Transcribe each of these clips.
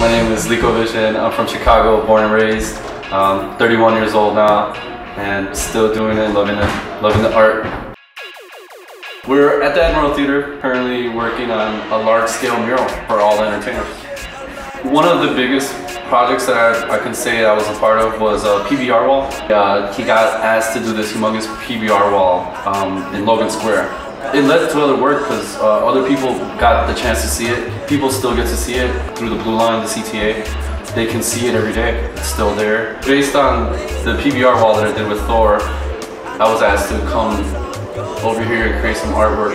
My name is Liko Vision. I'm from Chicago, born and raised. 31 years old now, and still doing it, loving the art. We're at the Admiral Theater, currently working on a large-scale mural for all the entertainers. One of the biggest projects that I can say I was a part of was a PBR wall. He got asked to do this humongous PBR wall in Logan Square. It led to other work because other people got the chance to see it. People still get to see it through the Blue Line, the CTA. They can see it every day. It's still there. Based on the PBR wall that I did with Thor, I was asked to come over here and create some artwork.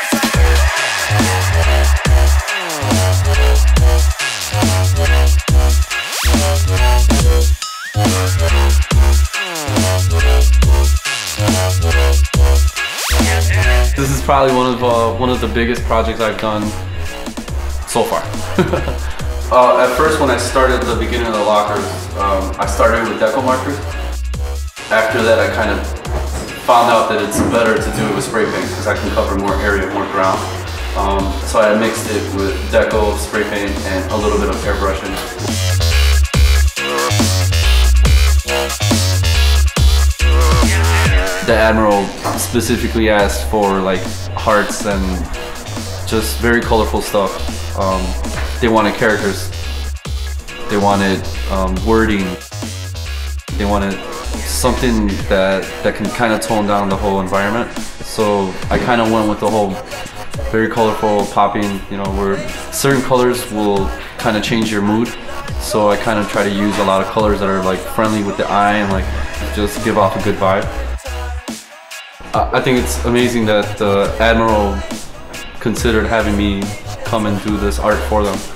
This is probably one of the biggest projects I've done so far. At first, when I started at the beginning of the lockers, I started with deco markers. After that, I kind of found out that it's better to do it with spray paint because I can cover more area, more ground. So I mixed it with deco, spray paint, and a little bit of airbrushing. The Admiral specifically asked for like hearts and just very colorful stuff. They wanted characters, they wanted wording, they wanted something that can kind of tone down the whole environment. So I kind of went with the whole very colorful, popping, you know, where certain colors will kind of change your mood. So I kind of try to use a lot of colors that are like friendly with the eye and like just give off a good vibe. I think it's amazing that the Admiral considered having me come and do this art for them.